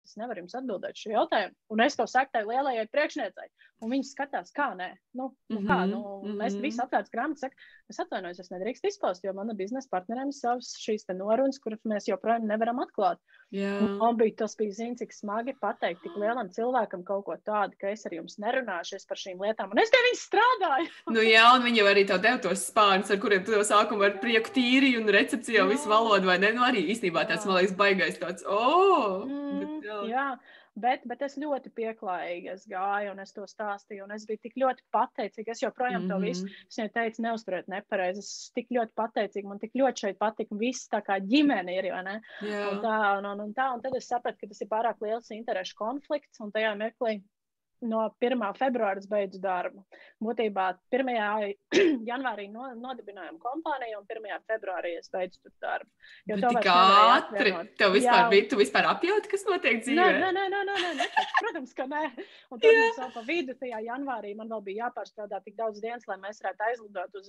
es nevaru jums atbildēt šo jautājumu. Un es to saku tai lielajai priekšniecei. Un viņi skatās, kā nē. Mēs visi atvērts grāmatas, saka, es atvainojos, es nedrīkst izpaust, jo mana biznesa partneriem ir savas šīs te norunas, kuras mēs joprojām nevaram atklāt. Tas bija zini, cik smagi pateikt tik lielam cilvēkam kaut ko tādu, ka es ar jums nerunāšu par šīm lietām, un es pie viņas strādāju. Un viņi jau arī tev deva tos spārnus, ar kuriem tu to sākumu ar prieku tīri un recepciju visu valodu, vai ne? Arī īstenībā tāds, man liekas, baigais tāds, Bet es ļoti pieklājīgi gāju, un es to stāstīju, un es biju tik ļoti pateicīga. Es joprojām to visu, es viņai teicu, neuzturiet nepareizi. Es tik ļoti pateicīga, man tik ļoti šeit patika, un viss tā kā ģimene ir, vai ne? Un tad es sapratu, ka tas ir pārāk liels interešu konflikts, un tajā mirklī no 1. februāra beidzu darbu. Būtībā 1. janvārī nodibinājām kompāniju, un 1. februārī es beidzu tur darbu. Bet tik ātri! Tu vispār apjauti, kas notiek dzīvē? Nē, protams, ka nē. Un tad mums vēl pa vidu tajā janvārī man vēl bija jāpārstrādā tik daudz dienas, lai mēs varētu aizlidot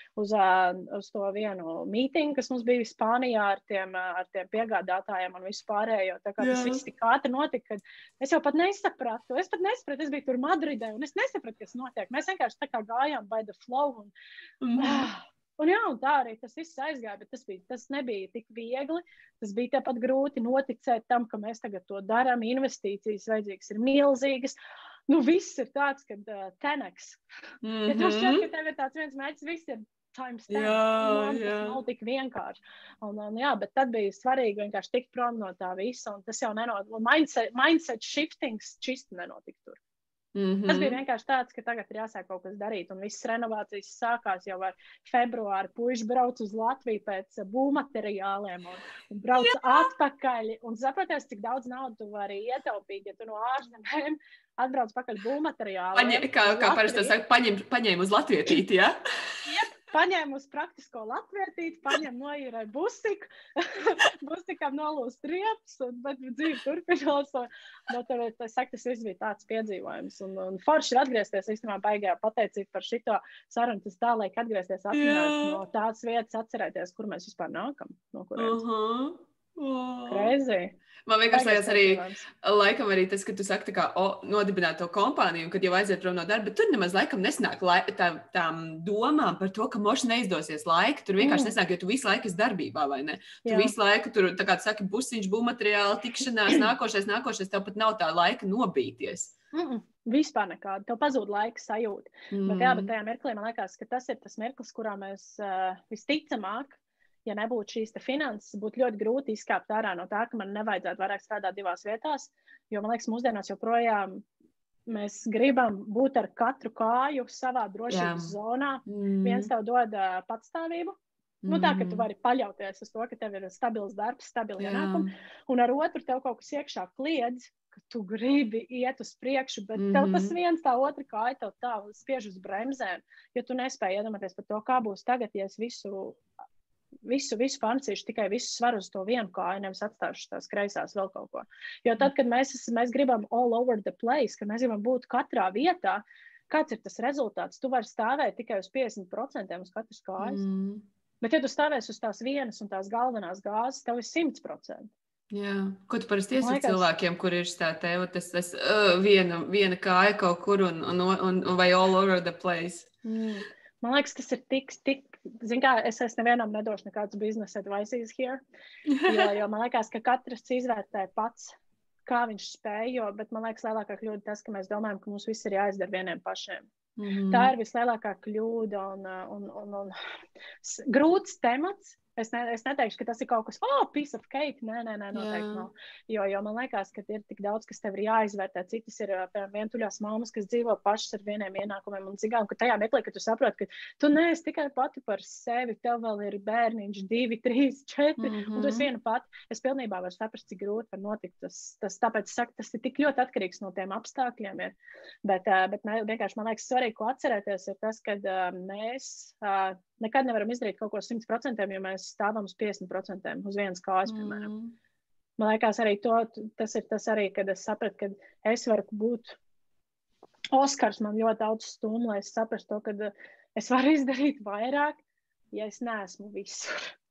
uz to vienu mītingu, kas mums bija Spānijā ar tiem piegādātājiem un visu pārējo. Tā kā tas viss tik ātri notika, ka es jau pat nesapratu. Es biju tur Madridē, un es nesapratu, kas notiek. Mēs vienkārši tā kā gājām by the flow, un tā arī tas viss aizgāja, bet tas nebija tik viegli. Tas bija tāpat grūti noticēt tam, ka mēs tagad to darām. Investīcijas vajadzīgas ir milzīgas. Viss ir tāds, ka 10x. Ja tu šķiet, ka tev ir tāds viens mērķis, viss ir times 10. Tas nav tik vienkārši. Bet tad bija svarīgi vienkārši tikt prom no tā visa, un tas jau mindset shiftings čisti nenotika tur. Tas bija vienkārši tāds, ka tagad ir jāsāk kaut kas darīt, un visas renovācijas sākās jau ar februāru. Puiši brauc uz Latviju pēc būvmateriāliem un brauc atpakaļ. Un saproties, cik daudz naudu tu vari ietaupīt, ja tu no ārzemēm atbrauc pakaļ būvmateriāliem. Kā parasti saka, paņēma uz latvietīti, ja? Paņēmu uz praktisko latvietīti, noīrēju busiku, busikām nolūst riepas, bet dzīve turpinās. Tas viss bija tāds piedzīvojums. Un forši ir atgriezties, īstenībā baigajā pateicība par šito sarunu. Tas tā, liek atgriezties atmiņās no tās vietas, atcerēties, kur mēs vispār nākam. No kurienes. Crazy. Man vienkārši liekas arī, laikam arī tas, ka tu saki tā kā nodibināt to kompāniju, un kad jau aiziet prom no darba, bet tur nemaz laikam nesnāk tām domām par to, ka moši neizdosies laika. Tur vienkārši nesnāk, jo tu visu laiku esi darbībā, vai ne? Tu visu laiku tur, tā kā tu saki, busiņš, būvmateriāli, tikšanās, nākošais, tev pat nav tā laika nobīties. Vispār nekāda. Tev pazūd laika sajūta. Bet tajā mirklī man liekas, ka tas ir tas mirklis, kurā mēs visticamāk, ja nebūtu šīs finanses, būtu ļoti grūti izkāpt ārā no tā, ka man nevajadzētu vairāk strādāt 2 vietās, jo, man liekas, mūsdienās joprojām mēs gribam būt ar katru kāju savā drošības zonā. Viens tev dod patstāvību, tā, ka tu vari paļauties uz to, ka tev ir stabils darbs, stabili ienākumi, un ar otru tev kaut kas iekšā kliedz, ka tu gribi iet uz priekšu, bet tev tas viens, tā otra kāja tev tā spiež uz bremzēm, jo tu nespēji iedomāties par to, kā būs tagad, ja es visu pancīšu, tikai visu svaru uz to vienu kāju, nevis atstāšu tās kreisās vēl kaut ko. Jo tad, kad mēs gribam all over the place, kad mēs gribam būt katrā vietā, kāds ir tas rezultāts? Tu vari stāvēt tikai uz 50% uz katras kājas. Bet ja tu stāvēsi uz tās vienas un tās galvenās gāzes, tev ir 100%. Jā. Ko tu parasti iesi cilvēkiem, kur ir tā tev, tas viena kāja kaut kur un vai all over the place? Man liekas, tas ir tik, zin kā, es nevienam nedošu nekādus business advices here, jo man liekas, ka katrs izvērtē pats, kā viņš spēj, bet man liekas, lielākā kļūda tas, ka mēs domājam, ka mums viss ir jāizdara vieniem pašiem. Tā ir vislielākā kļūda un grūts temats. Es neteikšu, ka tas ir kaut kas, piece of cake. Nē, noteikti nav. Jo man liekas, ka ir tik daudz, kas tev ir jāizvērtē. Citas ir, piemēram, vientuļās mammas, kas dzīvo pašas ar vieniem ienākumiem un cigām, ka tajā meklē, ka tu saproti, ka tu neesi tikai pati par sevi, tev vēl ir bērniņš 2, 3, 4, un tu esi viena pati. Es pilnībā varu saprast, cik grūti var notikt. Tāpēc saku, tas ir tik ļoti atkarīgs no tiem apstākļiem. Bet vienkārši man liekas svarīgi, ko atcerēties, ir tas, ka mēs nekad nevaram izdarīt kaut ko 100%, jo mēs stāvam uz 50% uz vienas kājas, piemēram. Man liekas, arī tas ir tas arī, kad es sapratu, ka es varu būt Oskars man ļoti daudz stundu, lai es saprastu to, ka es varu izdarīt vairāk, ja es neesmu visur.